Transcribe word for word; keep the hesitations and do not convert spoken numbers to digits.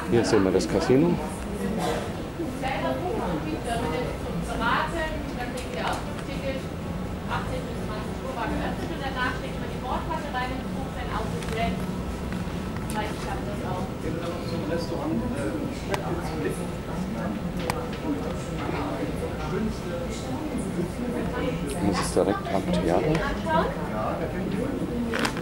Hier sehen wir das Casino. Das ist direkt am Theater.